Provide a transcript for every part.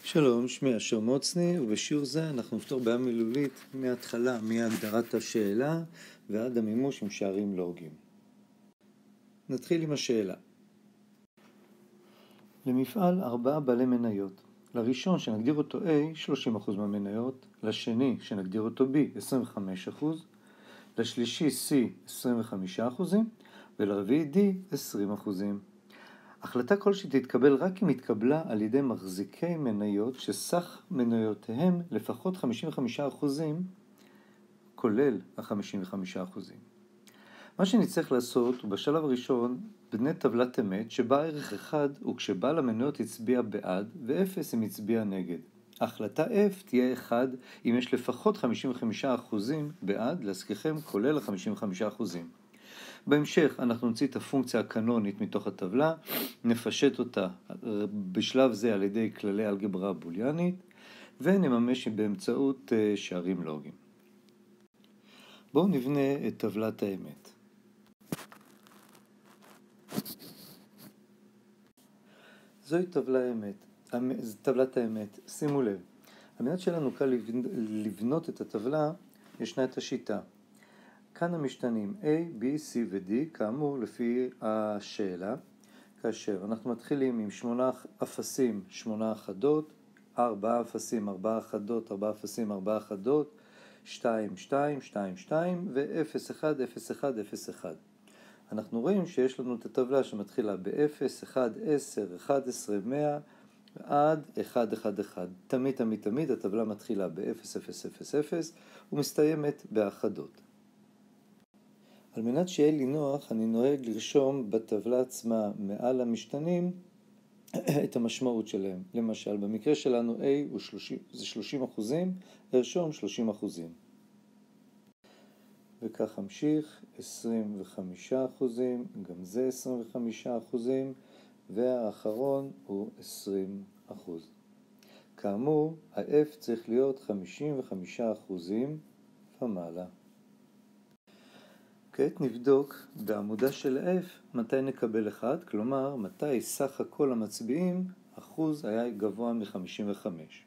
שלום, שמי אשר מוצני, ובשיעור זה אנחנו נפתור בעיה מילולית מההתחלה, מהגדרת השאלה ועד המימוש עם שערים לוגיים. נתחיל עם השאלה. למפעל 4 בעלי מניות. לראשון שנגדיר אותו A, 30% מהמניות, לשני שנגדיר אותו B, 25%, לשלישי C, 25%, ולרביעי D, 20%. החלטה כלשהי תתקבל רק אם התקבלה על ידי מחזיקי מניות שסך מניותיהם לפחות 55%, כולל ה-55%. מה שנצטרך לעשות הוא בשלב הראשון בני טבלת אמת שבה ערך 1 הוא כשבעל המניות הצביע בעד ו0 אם הצביע נגד. ההחלטה F תהיה 1 אם יש לפחות 55% בעד, להזכירכם כולל ה-55%. בהמשך אנחנו נוציא את הפונקציה הקנונית מתוך הטבלה, נפשט אותה בשלב זה על ידי כללי אלגברה בוליאנית, ונממש באמצעות שערים לוגיים. בואו נבנה את טבלת האמת. זוהי טבלת האמת. שימו לב, על מנת שלנו קל לבנות את הטבלה, ישנה את השיטה. כאן המשתנים A, B, C ו-D, כאמור לפי השאלה, כאשר אנחנו מתחילים עם 8 אפסים, 8 אחדות, 4 אפסים, 4 אחדות, 4 אפסים, 4 אחדות, 2, 2, 2, 2 ו-0, 1, 0, 1, 0, 1. אנחנו רואים שיש לנו את הטבלה שמתחילה ב-0, 1, 10, 11, 100 עד 1, 1, 1. תמיד הטבלה מתחילה ב-0, 0, 0, 0 ומסתיימת באחדות. על מנת שיהיה לי נוח, אני נוהג לרשום בטבלה עצמה מעל המשתנים את המשמעות שלהם. למשל, במקרה שלנו A הוא 30%, הרשום 30%. וכך המשיך, 25%, גם זה 25%, והאחרון הוא 20%. כאמור, ה-F צריך להיות 55% ומעלה. כעת נבדוק בעמודה של F מתי נקבל 1, כלומר מתי סך הכל המצביעים אחוז היה גבוה מ-55.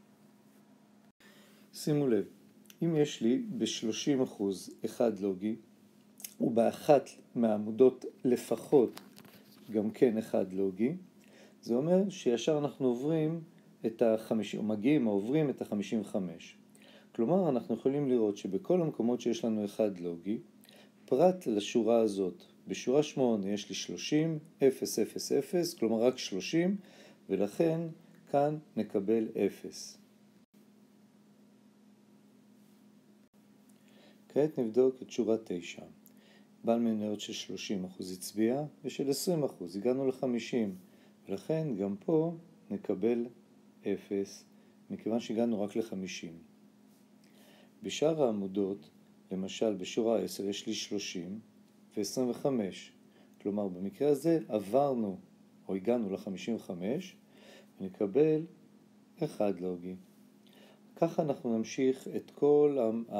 שימו לב, אם יש לי ב-30% 1 לוגי ובאחת מהעמודות לפחות גם כן 1 לוגי, זה אומר שישר אנחנו עוברים את ה-50, או מגיעים או עוברים את ה-55. כלומר אנחנו יכולים לראות שבכל המקומות שיש לנו 1 לוגי, פרט לשורה הזאת, בשורה 8 יש לי 30, 0, 0, 0, כלומר רק 30, ולכן כאן נקבל 0. כעת נבדוק את שורה 9. בעל מניות של 30% הצביע ושל 20%, הגענו ל-50, ולכן גם פה נקבל 0, מכיוון שהגענו רק ל-50. בשאר העמודות, למשל בשורה 10 יש לי 30 ו-25, כלומר במקרה הזה עברנו או הגענו ל-55 ונקבל 1 לוגי. ככה אנחנו נמשיך את כל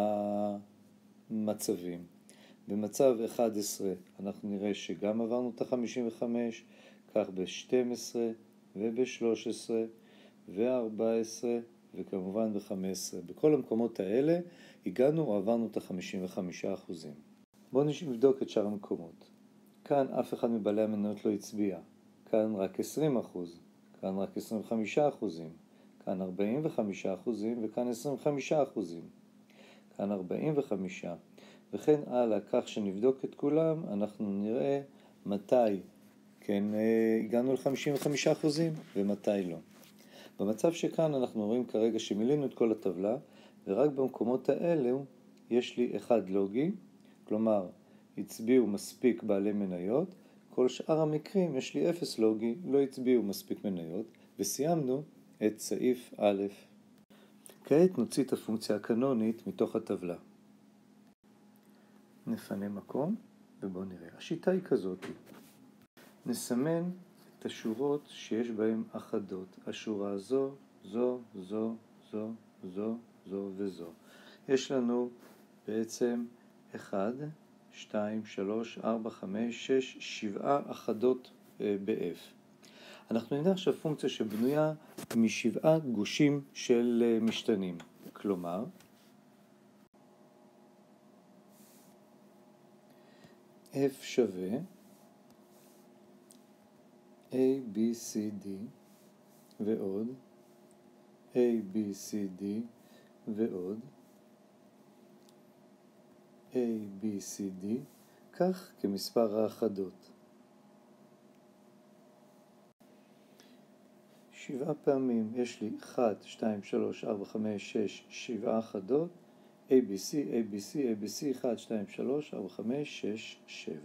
המצבים. במצב 11 אנחנו נראה שגם עברנו את ה-55, כך ב-12 וב-13 ו-14 וכמובן ב-15. בכל המקומות האלה הגענו או עברנו את ה-55%. בואו נבדוק את שאר המקומות. כאן אף אחד מבעלי המניות לא הצביע. כאן רק 20%, כאן רק 25%, כאן 45% וכאן 25%. כאן 45. וכן הלאה, כך שנבדוק את כולם, אנחנו נראה מתי כן הגענו ל-55% ומתי לא. במצב שכאן אנחנו רואים כרגע שמילינו את כל הטבלה, ורק במקומות האלו יש לי 1 לוגי, כלומר הצביעו מספיק בעלי מניות, כל שאר המקרים יש לי 0 לוגי, לא הצביעו מספיק מניות, וסיימנו את סעיף א'. כעת נוציא את הפונקציה הקנונית מתוך הטבלה. נפנה מקום ובואו נראה. השיטה היא כזאת. נסמן את השורות שיש בהן אחדות. השורה זו, זו, זו, זו, זו, זו וזו. יש לנו בעצם 1, 2, 3, 4, 5, 6, 7 אחדות ב-F. אנחנו נדע עכשיו פונקציה שבנויה משבעה גושים של משתנים. כלומר, F שווה A, B, C, D ועוד A, B, C, D ועוד A, B, C, D, כך כמספר האחדות. 7 פעמים יש לי 1, 2, 3, 4, 5, 6, 7 אחדות, ABC, ABC, ABC, 1, 2, 3, 4, 5, 6, 7.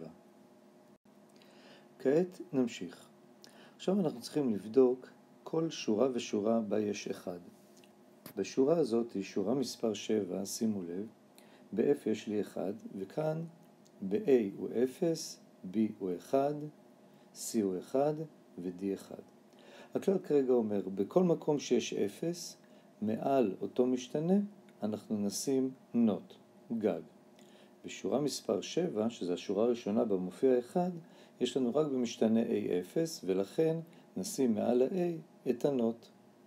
כעת נמשיך. עכשיו אנחנו צריכים לבדוק כל שורה ושורה בה יש 1. בשורה הזאת היא שורה מספר 7, שימו לב, ב-F יש לי 1, וכאן ב-A הוא 0, B הוא 1, C הוא 1 ו-D 1. הכלל כרגע אומר, בכל מקום שיש 0, מעל אותו משתנה, אנחנו נשים not, גג. בשורה מספר 7, שזו השורה הראשונה במופיע 1, יש לנו רק במשתנה A0, ולכן נשים מעל ה-A את ה-not.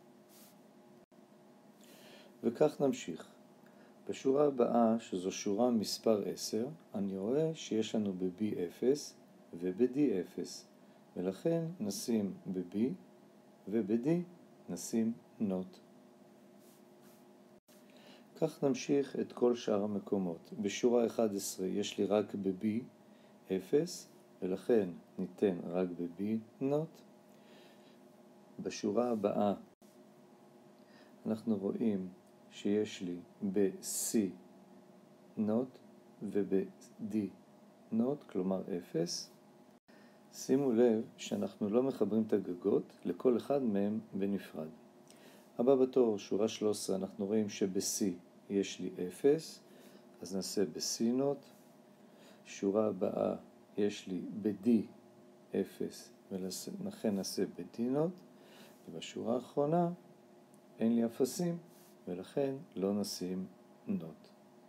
וכך נמשיך. בשורה הבאה, שזו שורה מספר 10, אני רואה שיש לנו ב-B0 וב-D0, ולכן נשים ב-B וב-D נשים not. כך נמשיך את כל שאר המקומות. בשורה 11 יש לי רק ב-B 0, ולכן ניתן רק ב-B not. בשורה הבאה אנחנו רואים שיש לי ב-C not וב-D not, כלומר 0. שימו לב שאנחנו לא מחברים את הגגות, לכל אחד מהם בנפרד. הבא בתור, שורה 13, אנחנו רואים שב-C יש לי 0, אז נעשה ב-C not. שורה הבאה יש לי ב-D 0, ולכן נעשה ב-D not. ובשורה האחרונה אין לי אפסים, ולכן לא נשים not.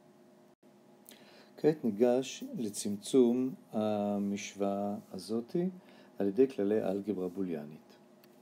כעת ניגש לצמצום המשוואה הזאת על ידי כללי אלגברה בוליאנית.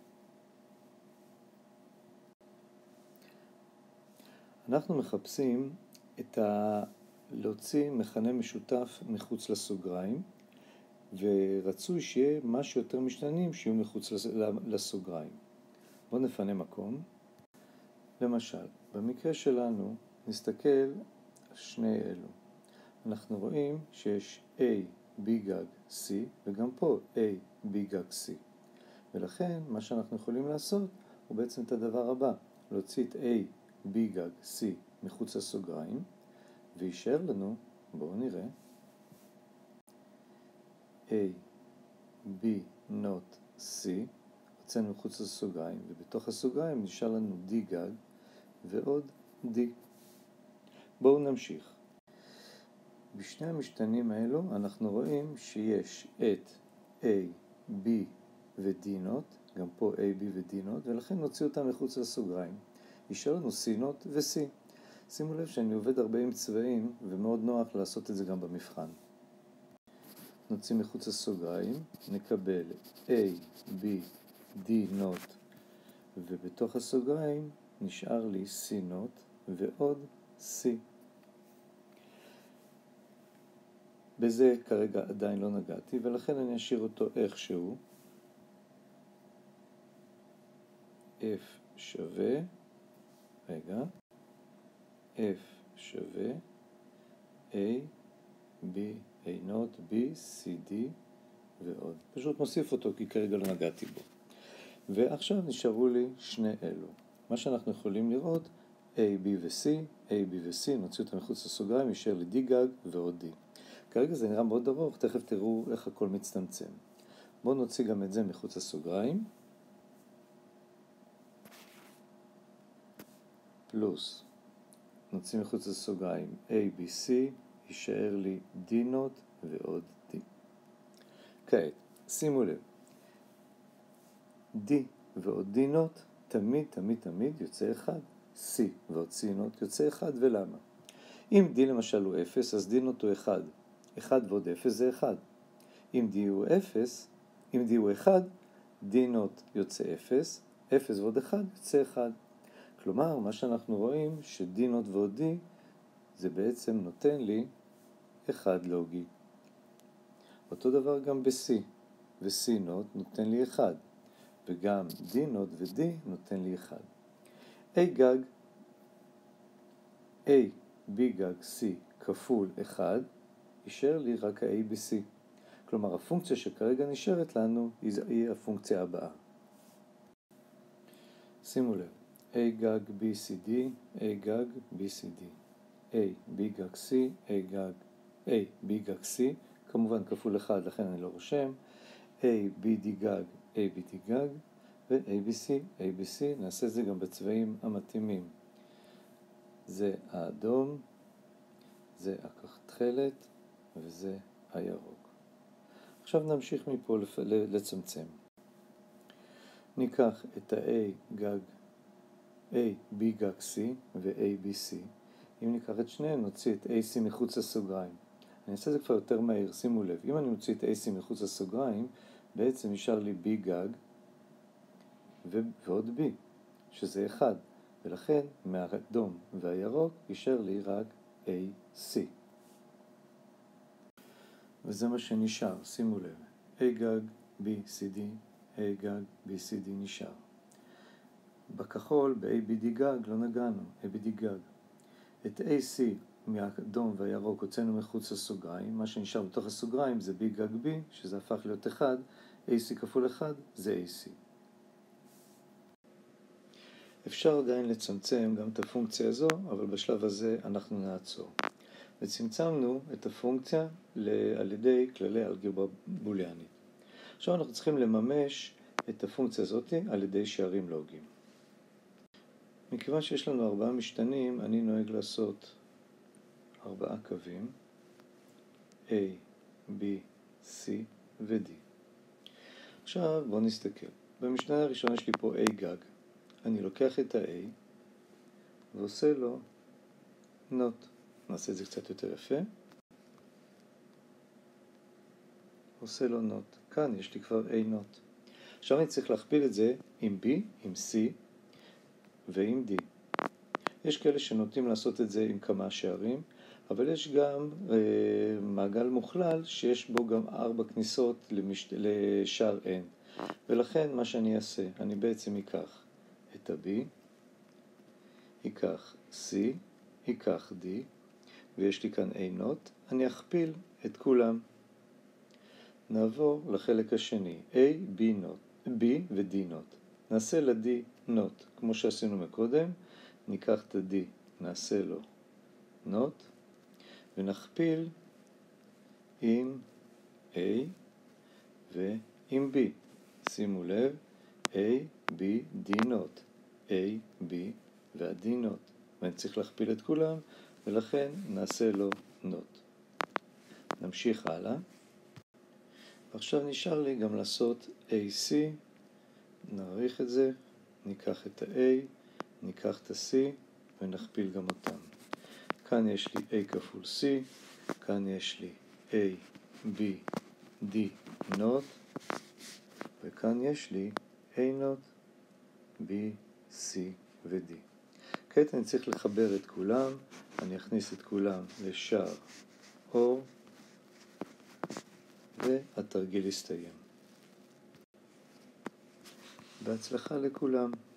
אנחנו מחפשים להוציא מכנה משותף מחוץ לסוגריים, ורצוי שיהיה משהו יותר משתנים שיהיו מחוץ לסוגריים. בואו נפנה מקום. למשל, במקרה שלנו נסתכל על שני אלו. אנחנו רואים שיש A, B גג, C, וגם פה A, B גג, C. ולכן מה שאנחנו יכולים לעשות הוא בעצם את הדבר הבא, להוציא את A, B גג, C מחוץ לסוגריים, וישאר לנו, בואו נראה, A, B, not, C, הוצאנו מחוץ לסוגריים, ובתוך הסוגריים נשאר לנו D גג ועוד D. בואו נמשיך. בשני המשתנים האלו אנחנו רואים שיש את A, B ו-D not, גם פה A, B ו-D not, ולכן נוציא אותם מחוץ לסוגריים. יישאר לנו C not ו-C. שימו לב שאני עובד הרבה עם צבעים, ומאוד נוח לעשות את זה גם במבחן. נוציא מחוץ לסוגריים, נקבל A, B, D not, ובתוך הסוגריים נשאר לי C not ועוד C. בזה כרגע עדיין לא נגעתי, ולכן אני אשאיר אותו איכשהו. F שווה, F שווה A, B, A not, B, C, D ועוד. פשוט מוסיף אותו כי כרגע לא נגעתי בו. ועכשיו נשארו לי שני אלו. מה שאנחנו יכולים לראות, A, B ו-C, A, B ו-C, נוציא אותם מחוץ לסוגריים, יישאר לי D גג ועוד D. כרגע זה נראה מאוד ארוך, תכף תראו איך הכל מצטמצם. בואו נוציא גם את זה מחוץ לסוגריים. פלוס, נוציא מחוץ לסוגריים A, B, C, יישאר לי D not ועוד D. כעת, שימו לב. D ועוד D not תמיד יוצא 1. C ועוד C not יוצא 1, ולמה? אם D למשל הוא 0, אז D not הוא 1. 1 ועוד 0 זה 1. אם D הוא 1, D not יוצא 0, 0 ועוד 1 יוצא 1. כלומר, מה שאנחנו רואים ש-D נוט ועוד D זה בעצם נותן לי 1 לוגי. אותו דבר גם ב-C, ו-C נוט נותן לי 1, וגם D נוט ו-D נותן לי 1. A גג, A, B גג, C כפול 1, יישאר לי רק ה-A ב-C. כלומר, הפונקציה שכרגע נשארת לנו היא הפונקציה הבאה. שימו לב, A גג, B, C, D, A גג, B, C, D, A, B גג, C, A, B גג, C, כמובן כפול 1, לכן אני לא רושם, A, B, D גג, A, B, D גג, ו-A, B, C, A, B, C, נעשה את זה גם בצבעים המתאימים. זה האדום, זה הכחתכלת, וזה הירוק. עכשיו נמשיך מפה לצמצם. ניקח את ה-A גג, A, B גג C ו-A, B, C. אם ניקח את שניהם, נוציא את AC מחוץ לסוגריים. אני אעשה את זה כבר יותר מהיר, שימו לב. אם אני מוציא את AC מחוץ לסוגריים, בעצם נשאר לי B גג ועוד B, שזה 1. ולכן מהאדום והירוק יישאר לי רק AC. וזה מה שנשאר, שימו לב. A גג, B, C, D, A גג, B, C, D נשאר. בכחול, ב-ABD גג, לא נגענו, ABD גג. את AC מהאדום והירוק הוצאנו מחוץ לסוגריים, מה שנשאר בתוך הסוגריים זה B גג B, שזה הפך להיות 1, AC כפול 1 זה AC. אפשר עדיין לצמצם גם את הפונקציה הזו, אבל בשלב הזה אנחנו נעצור. וצמצמנו את הפונקציה על ידי כללי אלגברה בוליאנית. עכשיו אנחנו צריכים לממש את הפונקציה הזאת על ידי שערים לוגיים. מכיוון שיש לנו 4 משתנים, אני נוהג לעשות 4 קווים, A, B, C ו-D. עכשיו בואו נסתכל. במשתנה הראשון יש לי פה A גג. אני לוקח את ה-A ועושה לו נוט. נעשה את זה קצת יותר יפה. עושה לו נוט. כאן יש לי כבר A נוט. עכשיו אני צריך להכפיל את זה עם B, עם C ועם D. יש כאלה שנוטים לעשות את זה עם כמה שערים, אבל יש גם מעגל מוכלל שיש בו גם 4 כניסות לשער N. ולכן מה שאני אעשה, אני בעצם אקח את ה-B, אקח C, אקח D, ויש לי כאן A נוט, אני אכפיל את כולם. נעבור לחלק השני, A, B נוט, B ו-D נוט. נעשה ל-D נוט, כמו שעשינו מקודם, ניקח את ה-D, נעשה לו נוט, ונכפיל עם A ועם B. שימו לב, A, B, D נוט, A, B וה-D נוט. ואני צריך להכפיל את כולם, ולכן נעשה לו נוט. נמשיך הלאה. ועכשיו נשאר לי גם לעשות AC, נעריך את זה, ניקח את ה-A, ניקח את ה-C ונכפיל גם אותם. כאן יש לי A כפול C, כאן יש לי A, B, D נוט, וכאן יש לי A נוט, B, C ו-D. כעת אני צריך לחבר את כולם, אני אכניס את כולם לשער אור, והתרגיל יסתיים. בהצלחה לכולם.